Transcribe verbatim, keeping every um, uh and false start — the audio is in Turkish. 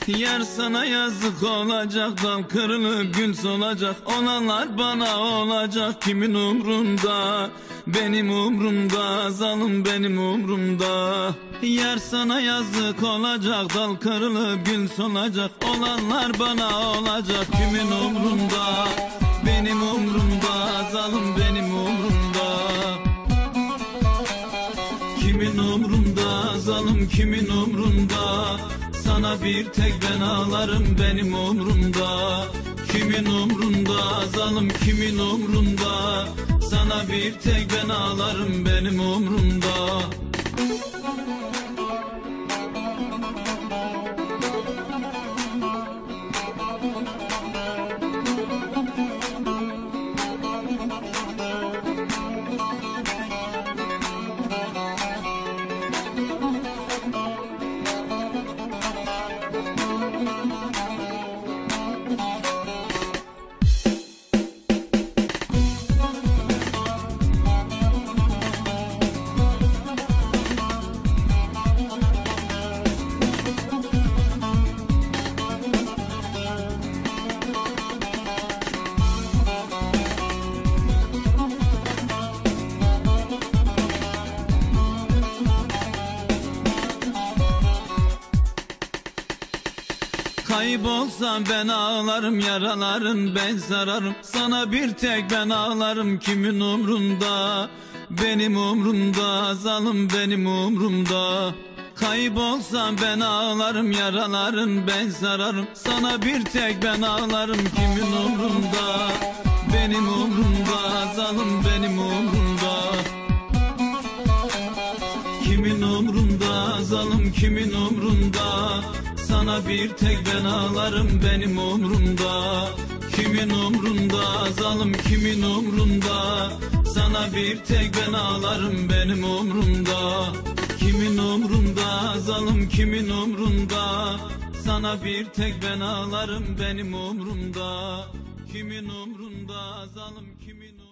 Yar sana yazık olacak, dal kırılıp gül solacak. Olanlar bana olacak, kimin umrunda? Benim umrumda, zalim benim umrumda. Yar sana yazık olacak, dal kırılıp gül solacak. Olanlar bana olacak, kimin umrunda? Benim umrumda, zalim benim umrumda. Kimin umrunda, zalim kimin umrunda? Sana bir tek ben ağlarım, benim umrumda. Kimin umrunda, zalim kimin umrunda? Sana bir tek ben ağlarım, benim umrumda. Kaybolsam ben ağlarım, yaralarım ben sararım. Sana bir tek ben ağlarım, kimin umrunda? Benim umrumda, zalim benim umrumda. Kaybolsam ben ağlarım, yaralarım ben sararım. Sana bir tek ben ağlarım, kimin umrunda? Benim umrumda, zalim benim umrumda. Kimin umrunda, zalim kimin umrunda? Sana bir tek ben ağlarım, benim umrumda. Kimin umrunda, zalim kimin umrunda? Sana bir tek ben ağlarım, benim umrumda. Kimin umrunda, zalim kimin umrunda? Sana bir tek ben ağlarım, benim umrumda. Kimin umrunda, zalim kimin umrunda?